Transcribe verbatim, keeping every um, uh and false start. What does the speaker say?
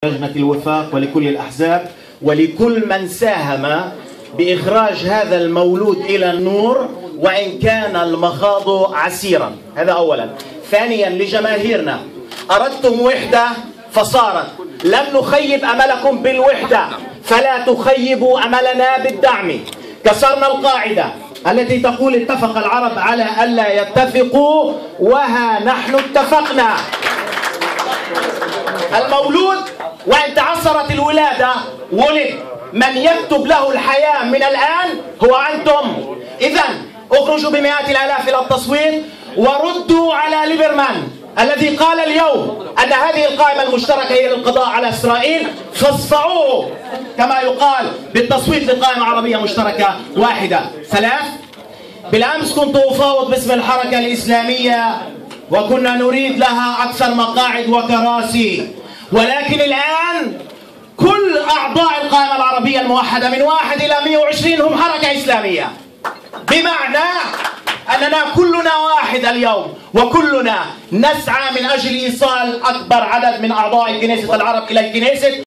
لجنة الوفاق ولكل الأحزاب ولكل من ساهم بإخراج هذا المولود إلى النور وإن كان المخاض عسيرا. هذا أولا. ثانيا لجماهيرنا، أردتم وحدة فصارت، لم نخيب أملكم بالوحدة فلا تخيبوا أملنا بالدعم. كسرنا القاعدة التي تقول اتفق العرب على ألا يتفقوا وها نحن اتفقنا. المولود وإن تعثرت الولادة ولد، من يكتب له الحياة من الآن هو أنتم. إذن اخرجوا بمئات الآلاف إلى التصويت وردوا على ليبرمان الذي قال اليوم أن هذه القائمة المشتركة هي للقضاء على إسرائيل، فاصفعوه كما يقال بالتصويت لقائمة عربية مشتركة واحدة. ثلاث، بالأمس كنت أفاوض باسم الحركة الإسلامية وكنا نريد لها أكثر مقاعد وكراسي، ولكن الآن كل أعضاء القائمة العربية الموحدة من واحد إلى مئة وعشرين هم حركة إسلامية، بمعنى أننا كلنا واحد اليوم وكلنا نسعى من أجل إيصال أكبر عدد من أعضاء كنيسة العرب إلى الكنيسة.